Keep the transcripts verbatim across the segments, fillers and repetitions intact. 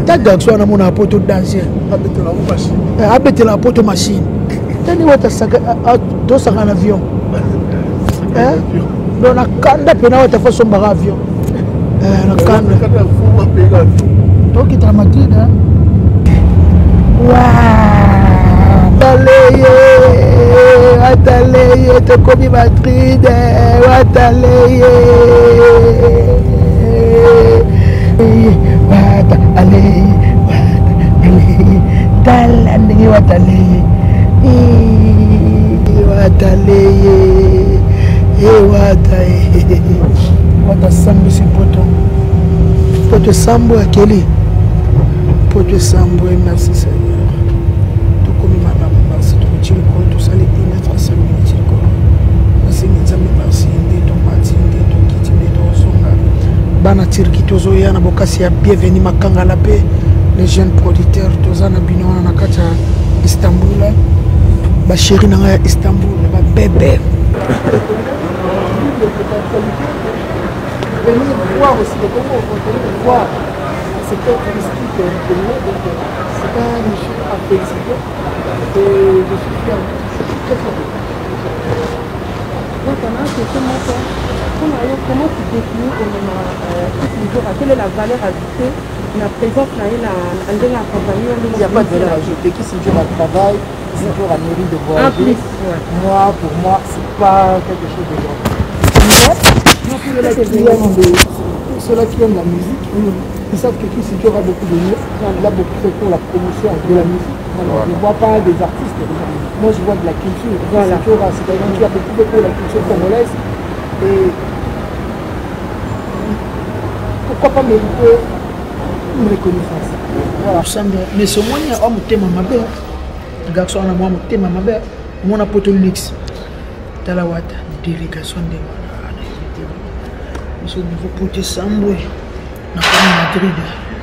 ta garçon na mona poto danser abete la machine abete la poto machine tani wata saka to saka na avion hein do na kanda pena wata fa somba avion eh na kanda kanda fu ma pega to kita Madrid hein wa taleye wataleye to komi Madrid wataleye wata ale wata ale dala ndingi wata ale wata ale e wata e wata sambu si poto poto sambu akeli poto sambu e merci Seigneur to komi mama merci to chiri ko to sali ina fa sambu chiri ko merci nzambe merci ndi to mati ndi to kiti ndi to songa bana tirki tozo yana bokasi ya bienvenue makangala pe les jeunes producteurs tozana binona na kata Istanbul ba chéri na ya Istanbul ba bébé venir voir aussi le Congo voir le secteur touristique du Congo donc c'est pas une chose à féliciter et je suis fier très très bien. Donc on a question maintenant comment tu définis quelle est la valeur ajoutée la présence dans la compagnie? Il n'y a pas de valeur ajoutée. Qui c'est dur à travail, c'est dur à mérite de voyager. Moi, pour moi, c'est pas quelque chose de grand. Ceux-là qui aiment la musique, ils savent que qui c'est dur à beaucoup de mieux. Il a beaucoup fait pour la promotion de la musique. Je ne vois pas des artistes. Moi, je vois de la culture. Voilà. C'est quelqu'un qui a beaucoup fait pour la culture congolaise. Et pourquoi pas mériter une reconnaissance. Voilà. Mais ce moyen, on me téma ma belle. Garçon, on a me téma ma belle. Mon apoto luxe. Talawata, délégation de monsieur niveau poté sambwe na kwa Madrid.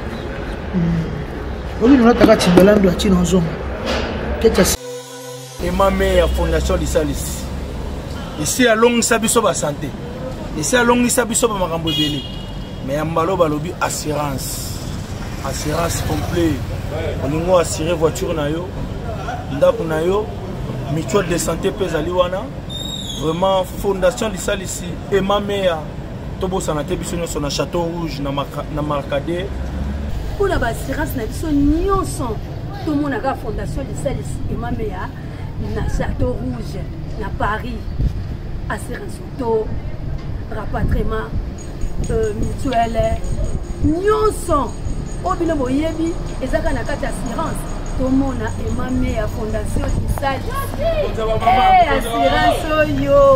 Oui, nous avons été belando à Tino Zoma. Qu'est-ce et ma mère fondation de Salis. Ici à long sabiso ba santé. Ici à long sabiso ba makambo belé. Mais ambalo balobi assurance. Assurance complet. On a assuré voiture na yo, ndako na yo, mutuelle de santé pesa liwana. Vraiment fondation de Salis et ma mère tobo santé biso nyo na Château Rouge na na Marcadet. Pour la assurance na biso nyonso tout monde a fondation de Salis et ma mère na Château Rouge na Paris. Assurance auto, rapatriement euh, mutuelle nyonso obino boyebi ezaka na kati assurance tout monde a emamé à fondation de Salis eh assurance yo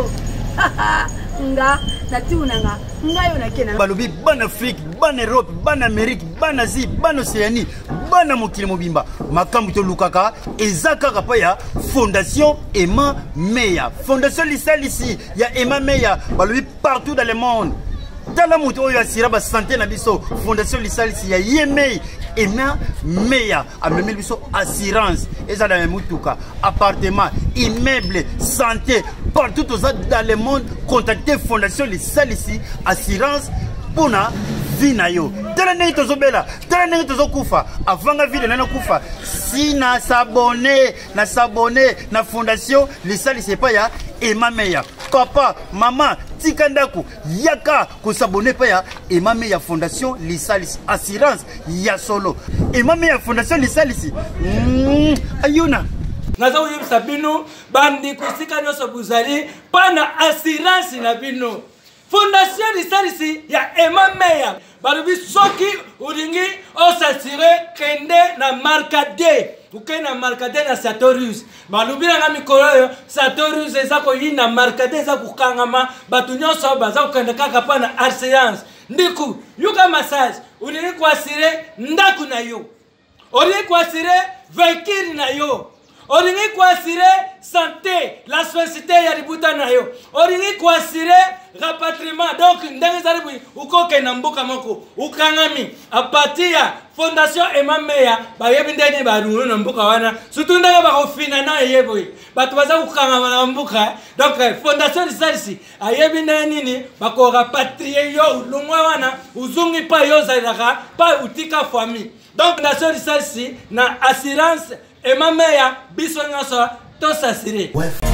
nga na tunanga ngayo na kena balobi ban Afrique ban Europe ban Amérique ban Asie ban Océanie ban mokili mobimba makambu to lukaka ezaka kapa ya fondation Emma Meya fondation lisalisi ya Emma Meya balobi partout dans le monde tala muto oyo asira ba santé na biso fondation lisalisi ya Yemei Emma Meya amemeli biso assurance ezala mutuka appartement immeuble santé partout dans le monde contactez fondation lisalisi assurance pour na vie na yo tala ndenge tozobela tala ndenge tozokufa avanga vie na kufa si na s'abonner na s'abonner na fondation lisalisi pa ya Emma Meya papa maman tikandaku yaka ko s'abonner pa ya Emma Meya fondation lisalisi assurance ya solo Emma Meya fondation lisalisi mm, ayuna naza uyebisa bino bandi kusika nyoso buzali pana assurance na bino fondation lisalisi ya Emma Meya balubi soki ulingi osasire kende na Marcadet uke na Marcadet na Satorus balubi na mikolo Satorus ezako yina Marcadet za kukangama batu nyonso baza kukende kaka pana assurance ndiku yuka massage ulingi kwasire ndaku na yo ulingi kwasire vehicle na yo oringi kwasire santé la société ya libuta na yo oringi kwasire rapatriement donc ndenge zaribu ukoke na mboka moko ukangami a partir ya fondation Emma Meya bayebi ndeni barunu na mbuka wana surtout ndenge bakofina na yebo bato baza kukanga na mbuka donc fondation lisalisi ayebi ndeni nini bako rapatrier yo lungwa wana uzungi pa yo zaidaka pa utika famille donc fondation lisalisi na assurance Emma Meya biso nyonso to s'assurer.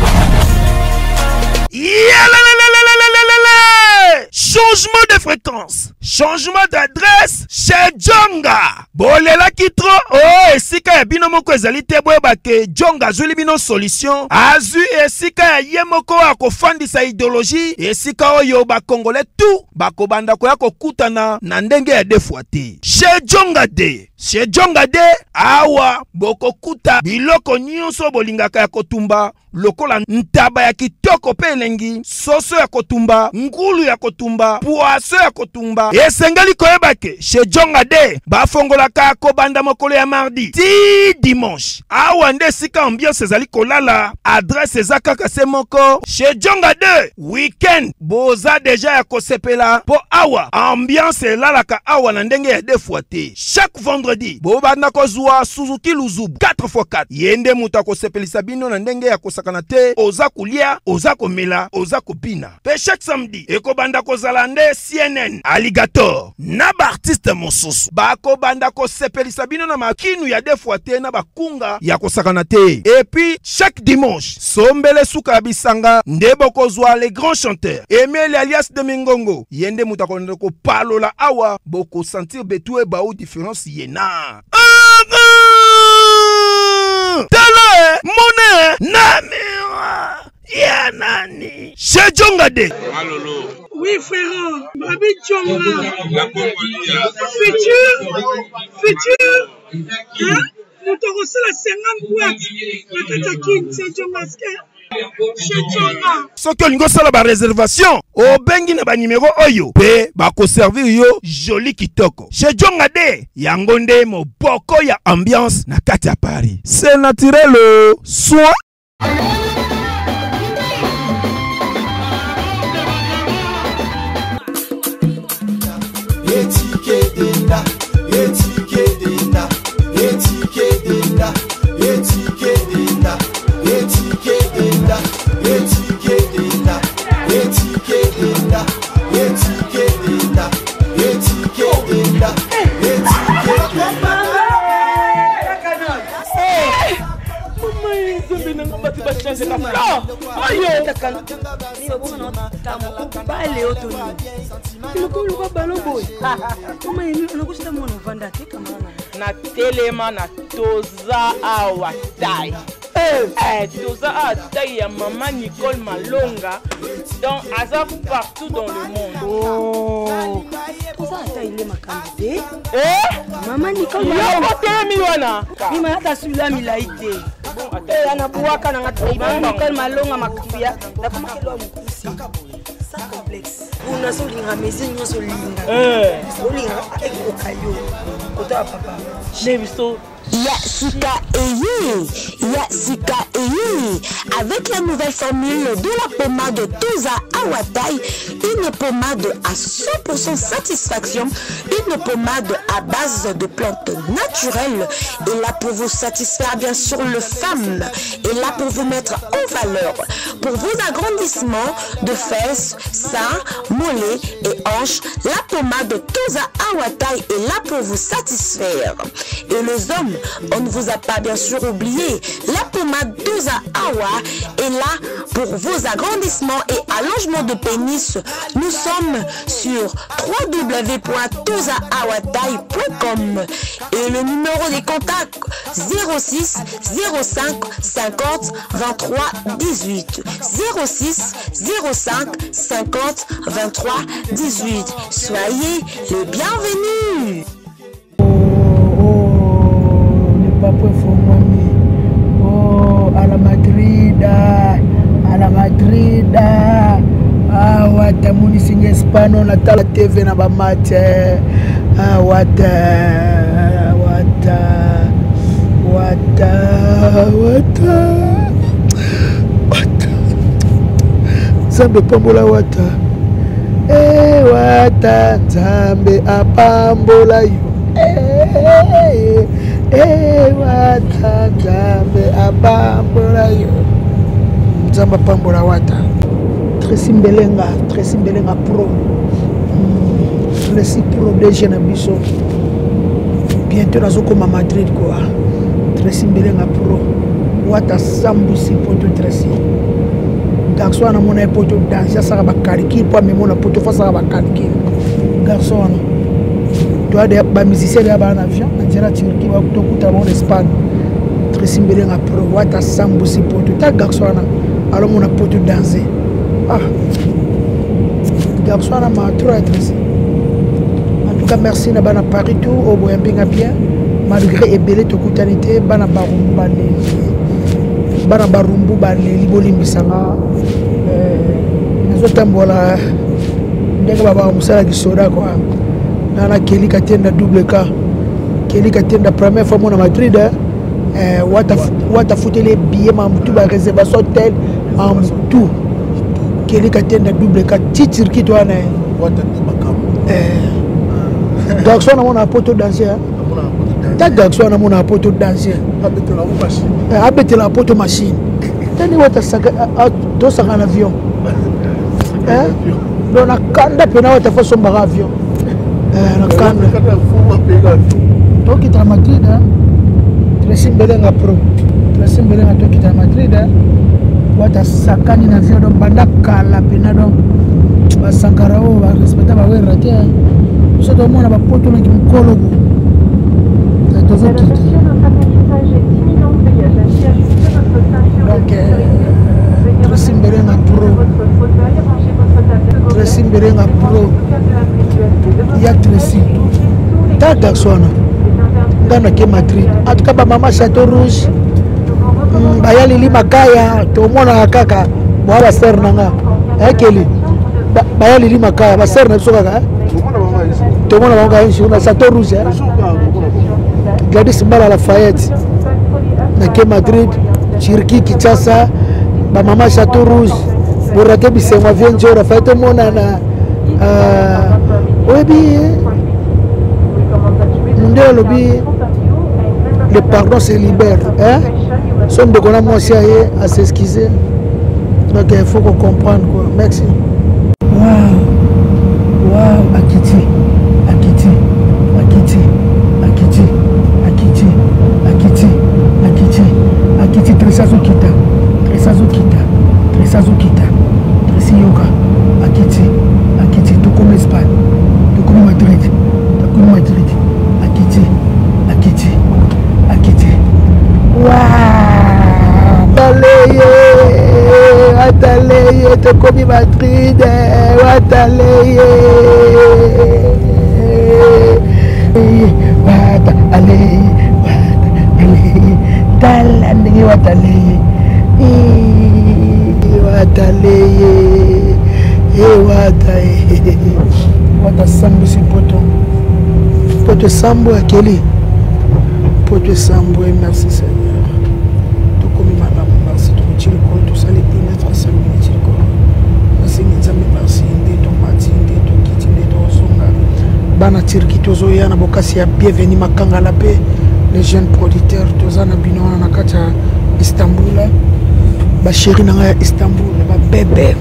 Changement de fréquence, changement d'adresse chez Djonga. Bolela kitro, oh, esika ya bino moko ezali te boyeba ke Djonga azuli bino solution. Azu esika ya ye moko akofandisa idéologie, esika oyo ba Congolais tout bakobanda koya kokutana na ndenge ya defuate. Chez Djonga de, chez Djonga de awa bokokuta biloko nyonso bolingaka ya kotumba. Lokola ntaba ya kitoko pe elengi, soso ya kotumba, ngulu ya kotumba, poaso ya kotumba. Esengeli koyeba ke chez Djonga de bafongolaka kobanda mokolo ya mardi ti dimanche. Awa nde sika ambiance ezali kolala, adresse eza kaka se moko. Chez Djonga de weekend boza deja ya kosepela po awa ambiance elalaka awa na ndenge ya defuate. Chaque vendredi bobanda kozwa Suzuki Luzubu quatre fois quatre. Yende muta kosepelisa bino na ndenge ya kosaka kanate oza kulia oza komela oza kopina pe chaque samedi ekobanda kozala nde C N N Alligator na ba artiste mosusu bako banda ko sepelisa bino na makinu ya defuate na bakunga ya kosakana te. Et puis chaque dimanche sombele suka bisanga nde bokozwa les grands chanteurs Emile alias de Mingongo yende mutakonde ko palola awa boko sentir betue ba ou différence yena Tala Mone Namira Yanani Chez Djonga de. Oui frère, Babi Djonga. Futur, futur. Hein? Nous t'avons reçu la cinquante boîtes. La Katakine, c'est Djonga. Chez Djonga. Soki olingo sala ba réservation, o bengi na ba numéro oyo pe ba ko servir yo joli kitoko. Chez Djonga de yango nde moboko ya ambiance na kati ya Paris. C'est naturel soit Etiqueta, etiqueta, etiqueta, etiqueta, etiqueta, etiqueta, etiqueta, etiqueta, etiqueta, na telema na toza awa tai eh toza awa tai ya maman Nicole Malonga donc aza partout dans le monde. Oh toza tai le makambe eh maman Nicole Malonga telemi wana bima hata sula milaite eh anabuaka na ngati maman Nicole Malonga makubia na kuma kilo mkusi sa complexe una solinga mezi nyoso linga eh solinga ekokayo kota papa nebiso Yasika Eyi, Yasika Eyi, avec la nouvelle formule de la pommade Toza Awatai, une pommade à cent pour cent satisfaction, une pommade à base de plantes naturelles, et là pour vous satisfaire bien sûr le femme, et là pour vous mettre en valeur, pour vos agrandissements de fesses, seins, mollets et hanches, la pommade Toza Awatai est là pour vous satisfaire. Et les hommes, on ne vous a pas bien sûr oublié, la pommade Toza Awa est là pour vos agrandissements et allongements de pénis. Nous sommes sur w w w point toza awatai point com et le numéro des contacts zéro six zéro cinq cinquante vingt-trois dix-huit zéro six zéro cinq cinquante vingt-trois dix-huit. Soyez les bienvenus. Oh, a la Madrida, a la Madrida. Ah, wata munisinge Hispano na tala T V na bamate. Ah, wata, wata, wata, wata, wata. Zambe pambola wata. Eh, wata, zambe apambola yo. Eh. bambola yo nzamba pambola wata Tracy Mbelenga Tracy Mbelenga pro Tracy pro déjà na biso bientôt nazokoma Madrid quoi Tracy Mbelenga pro wata sambusi poto Tracy garçon na mona poto danser ça va calculer pas mais mona poto face ça va calculer garçon toi des ba musicien là ba en avion on dirait Turquie va kutokuta en Espagne Tracy Mbelenga pro wata sambusi poto ta garçon na alors mona poto danser ah garçon na ma trop Tracy. En tout cas merci na bana Paris tout au boyambinga bien malgré ebele to kutanité bana barumbu bane bana barumbu bane libolimbisanga euh nazotambola ndenge baba musala kisoda quoi nana Kelly Katenda double K Kelly Katenda première fois mon Madrid euh wata wata fouté les billets ma tout ba réservation hôtel en tout Kelly Katenda double K titre qui toi na wata makam euh garçon na mon poto danser ta garçon na mon poto danser abetela la machine abetela la poto machine tani wata saka to saka na avion hein donc na kanda pena wata façon ba avion eh na kanda to kita Madrid hein Tracy Mbelenga pro Tracy Mbelenga to kita Madrid hein wata sakani na avion donc banda kala pena donc ba sankara o ba respecta ba wera te so to mona ba poto na kimkolo donc Tracy Mbelenga pro Tracy Mbelenga pro ya Tracy ta garçon ngana ke Madrid en tout cas ba mama Château Rouge ba yali li makaya to mona kaka ba ba ser nanga ekeli ba yali li makaya ba ser na so kaka to mona ba ngai shuna Château Rouge Gladys Mbala Lafayette na ke Madrid Turquie Kinshasa ba mama Château Rouge borake bisengo vienjo Lafayette mona na euh obi ndelo bi le pardon se libère hein son de qu'on a monsieur à s'excuser donc il faut qu'on comprenne quoi merci waouh waouh Akiti Akiti Akiti Akiti Akiti Akiti Akiti Akiti Tresazo kita Tresazo kita Tresazo kita Tresi yoga Akiti Akiti tout comme Espagne tout comme Madrid tout comme Madrid Akiti Akiti Akiti waouh Taleye Ataleye tout comme Madrid Ataleye wata ale wata ale talande wata ale wata ale e wata wata sambu si poto poto sambu akeli poto sambu et merci Seigneur tout comme madame merci tout chile ko tout ça les pénètre ça le chile ko merci nzambe merci ndeto mati ndeto kiti ndeto songa bana Turquie tozoya na bokasi ya bienvenue makanga la paix les jeunes producteurs tozana bino na kata Istanbul ba chéri na nga Istanbul ba bébé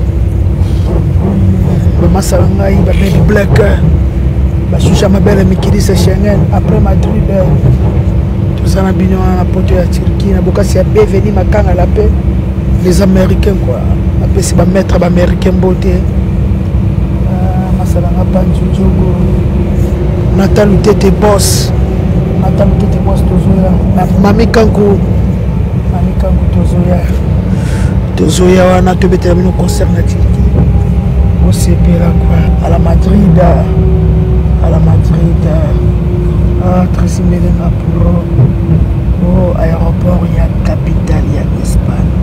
ba masala ngai ba baby black ba shusha mabele mikirisa Schengen après Madrid tozana bino na poto ya Turquie na bokasi ya bienvenue makanga la paix les américains quoi après c'est ba maître ba américain beauté masala nga panjujogo Nathan Tete boss Nathan Tete boss tozoya Mami Kanku Mami Kanku tozoya tozoya wana tobetela bino concert na Turquie osepela quoi à la Madrid à la Madrid ah Tracy Mbelenga pro oh aéroport ya capitale ya Espagne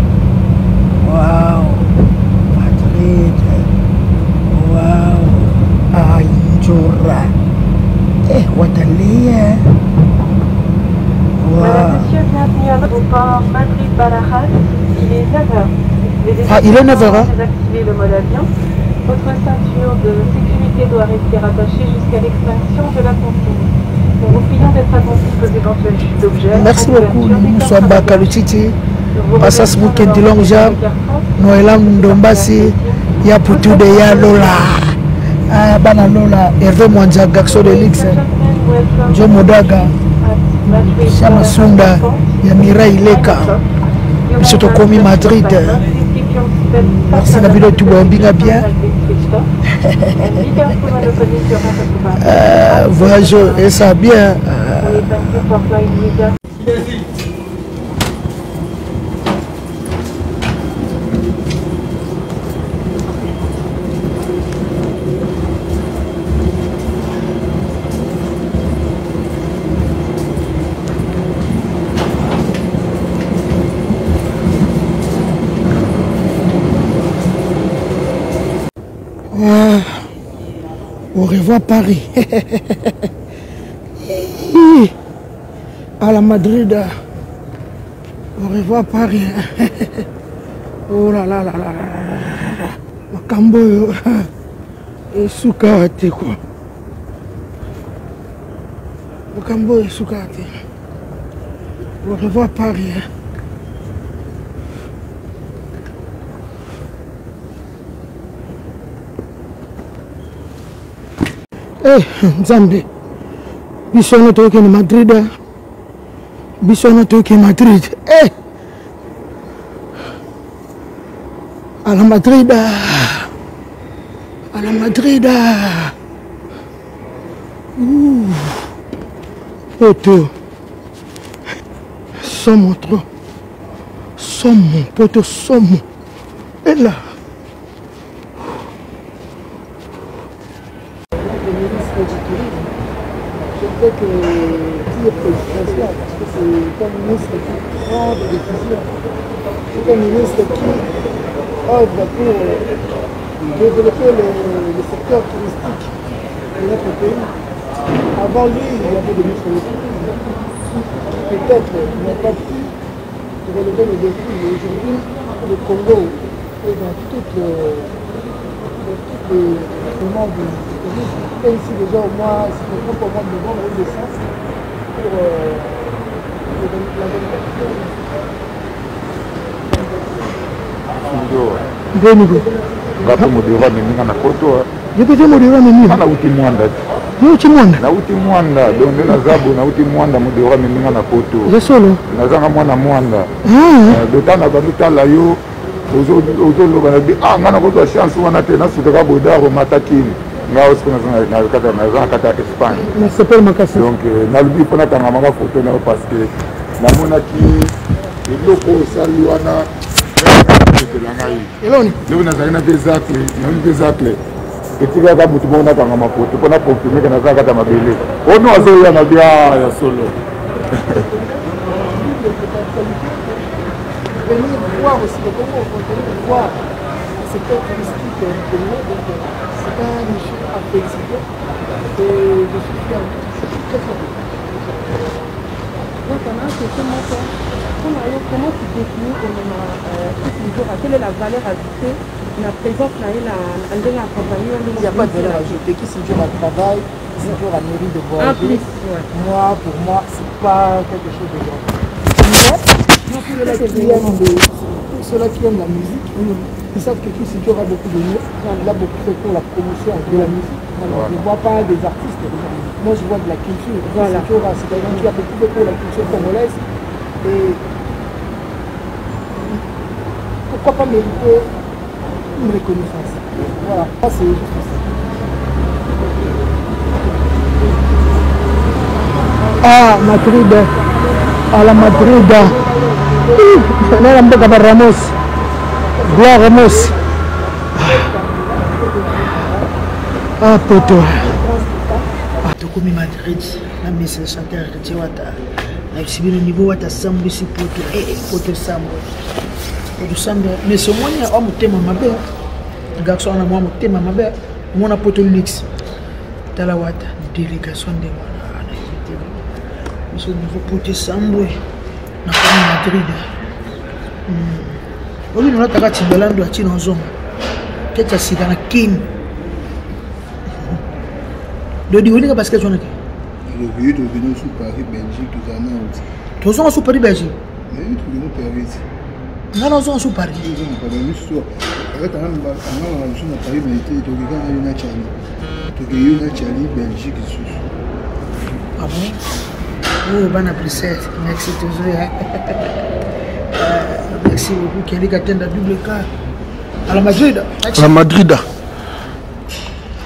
wow Madrid wow ah Injora eh watalia wow monsieur bienvenue à l'aéroport Madrid-Barajas il est neuf heures ah il est neuf heures hein désactivez le mode avion votre ceinture de sécurité doit rester attachée jusqu'à l'extinction de la consigne Nous vous prions d'être attentifs aux éventuelles chutes d'objets. Merci beaucoup. Nous sommes Bakalutiti. Passas Mouken Dilongja. Noël Ndombasi. Ya Poutou de Ya Lola. Ah, Bana Lola. Hervé Mwanza Gaxo de Lix. Joe Modaga. Chama Sunda. Ya Mira Ileka. Monsieur Tokomi Madrid. Merci Nabilo Touba Binga bien. euh, Voyage et ça bien. Euh... Au revoir Paris. À la Madrid. Au revoir Paris. Oh là là là là là. Makambo et Soukate quoi. Makambo et Soukate. Au revoir Paris. Eh, Zambie, biso toke ni Madrid, biso toke Madrid. Eh, à la Madrid, à la Madrid. Ouh, poto, somme trop, somme, poto, somme. Et là. Que qui est présidentiel, parce que c'est un ministre qui prend des décisions, c'est un ministre qui œuvre pour développer le, le secteur touristique de notre pays. Avant lui, il y avait des ministres qui peut-être n'ont pas pu relever le défi. Aujourd'hui, le Congo est dans toutes les moments du tourisme. Et ici déjà au mois, si je prends au mois de novembre ou décembre pour euh, la démocratie. Ngapo modera meminga na koto. Yepete modera meminga. Na uti mwanda. Yo uti mwanda. Na uti mwanda. Donde na zabu na uti mwanda modera meminga na koto. Je solo. Na zanga mwana mwanda. Ah. Dotana baluta la yo. Ozo ozo lo bana bi ah ngana koto chance wana te na sutaka bodaro matakini. Nga aussi na na kata na zanga kata Espagne. Na sepel makasi. Donc na lubi pona tanga manga photo na parce que na mona ki eloko saliwana Eloni. Nous avons des actes, des actes. Et tu vas vous demander à ma photo pour la confirmer que nous avons à ma belle. Oh non, c'est un bien solo. Venir voir aussi le Congo, venir voir le secteur touristique du Congo, c'est un mission à féliciter. Et je suis fier. Très très bien. Donc, on a un question maintenant. Comment tu définis quelle est la valeur ajoutée de la présence de la compagnie? Il n'y a pas de valeur ajoutée. Qui c'est dur à travail, c'est dur à nourrir de voyager. Moi, pour moi, c'est pas quelque chose de grand. Pour ceux-là qui aiment la musique, ils savent que qui c'est dur a beaucoup de mieux. Il a beaucoup fait pour la promotion de la musique. Je ne vois pas des artistes. Moi, je vois de la culture. C'est dur, c'est quelqu'un qui a beaucoup fait pour la culture congolaise. Et pourquoi pas mériter une reconnaissance. Voilà, ça c'est juste ça. Ah, Madrid, à la Madrid. On est là avec Ramos. Gloire Ramos. Ah, poto. Ah, Tokomi Madrid. La mise le chanteur de Tiwata. Au niveau de Sambo, c'est pour te Sambo. Pour Sambo. Mais ce moyen, on me téma ma belle. Le garçon, on a moi, me téma ma belle. Mon apote Lix. Talawata, délégation de moi. Monsieur, il faut pour te Sambo. Na Madrid. Oui, nous avons un Timbaland à Tinozon. Peut-être que c'est dans la Kin. Le Diwini, parce que tu en as. Réveillé, tu es venu sous Paris, Belgique, tout ça. Tu es sous Paris, Belgique? Oui, tu es venu Paris. Non, non, sous Paris. Tu es venu Paris. Tu es venu Paris, mais tu es venu à Chali. Tu es venu à Chali, Belgique. Ah bon? Oh, bon apprécié. Merci toujours. Merci beaucoup. Qui est le double cas à la Madrid. À la Madrid.